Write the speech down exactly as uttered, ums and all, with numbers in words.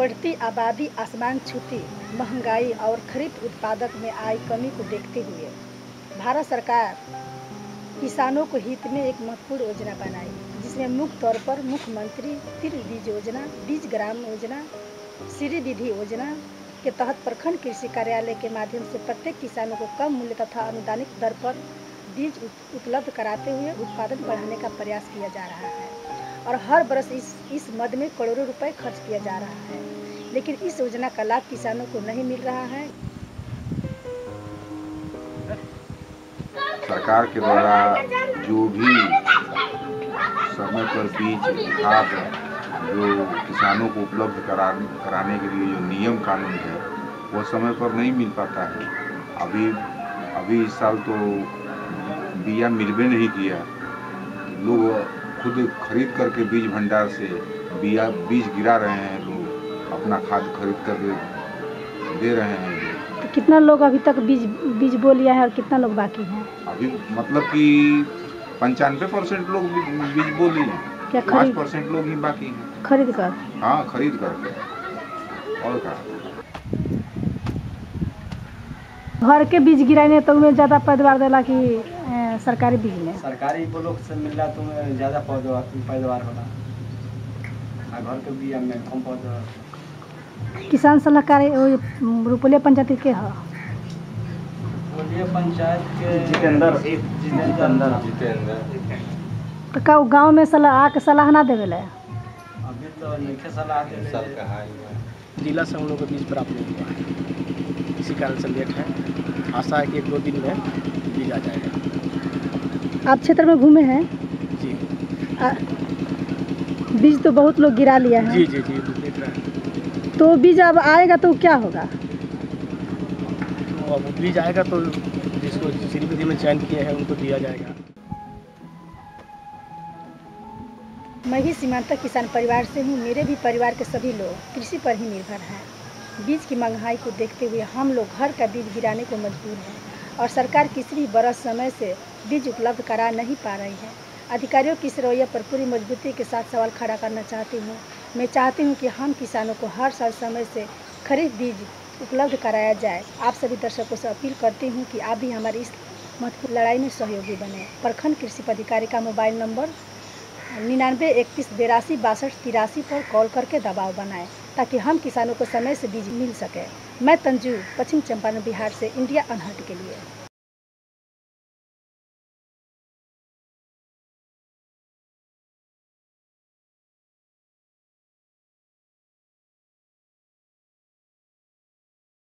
बढ़ती आबादी, आसमान छूती महंगाई और खरीद उत्पादक में आई कमी को देखते हुए भारत सरकार किसानों को हित में एक महत्वपूर्ण योजना बनाई, जिसमें मुख्य तौर पर मुख्यमंत्री तीन बीज योजना, बीज ग्राम योजना, श्री विधि योजना के तहत प्रखंड कृषि कार्यालय के माध्यम से प्रत्येक किसानों को कम मूल्य तथा अनुदानित दर पर बीज उपलब्ध कराते हुए उत्पादन बढ़ाने का प्रयास किया जा रहा है और हर वर्ष इस इस मद में करोड़ों रुपए खर्च किया जा रहा है, लेकिन इस योजना का लाभ किसानों को नहीं मिल रहा है। सरकार के द्वारा जो भी समय पर बीज खाद जो किसानों को उपलब्ध करा कराने के लिए जो नियम कानून है वो समय पर नहीं मिल पाता है। अभी अभी इस साल तो बिया मिलबे नहीं किया, लोग खुद खरीद करके बीज भंडार से बिया बीज गिरा रहे हैं, लोग अपना खाद खरीद कर दे रहे हैं। तो कितना लोग अभी तक बीज बीज बो लिया है और कितना लोग बाकी हैं? अभी मतलब कि पंचानवे परसेंट लोग बीज बो लिए हैं, क्या पाँच परसेंट लोग ही बाकी हैं खरीद कर? हाँ, खरीद करके। और क्या घर के बीज गिराने तो उन्हें ज़्यादा पैदावार देला कि सरकारी बीज में? सरकारी ब्लॉक से मिल रहा तुम्हें ज़्यादा पैदावार पैदावार होला, घर के बीज में कम पैदावार। किसान सलाहकारी रुपये पंचायत के है? रुपये पंचायत के जितेंद्र जितेंद्र जितेंद्र तो का गाँव में सलाह आके सलाह ना देवे ले? अभी तो नहीं सलाह दे, जिला से हम लोग को बीज प्राप्त नहीं हुआ है, इसी कारण से लेट है। आशा है कि एक दो दिन में बीज आ जाएगा। आप क्षेत्र में घूमे हैं? जी। आ, बीज तो बहुत लोग गिरा लिया है। जी जी जी देख रहे हैं। तो बीज अब आएगा तो क्या होगा? तो अब बीज आएगा तो जिसको श्री विधि में चयन किए हैं उनको दिया जाएगा। मैं भी सीमांतक किसान परिवार से हूँ। मेरे भी परिवार के सभी लोग कृषि पर ही निर्भर हैं। बीज की महंगाई को देखते हुए हम लोग घर का बीज गिराने को मजबूर हैं और सरकार किसी भी बरस समय से बीज उपलब्ध करा नहीं पा रही है। अधिकारियों की इस रवैया पर पूरी मजबूती के साथ सवाल खड़ा करना चाहती हूँ। मैं चाहती हूँ कि हम किसानों को हर साल समय से खरीद बीज उपलब्ध कराया जाए। आप सभी दर्शकों से अपील करती हूँ कि आप भी हमारी इस महत्वपूर्ण लड़ाई में सहयोगी बने। प्रखंड कृषि पदाधिकारी का मोबाइल नंबर निन्यानवे इकतीस बेरासी बासठ तिरासी पर कॉल करके दबाव बनाएं ताकि हम किसानों को समय से बीज मिल सके। मैं तंजू, पश्चिम चंपारण, बिहार से इंडिया अनहर्ट के लिए।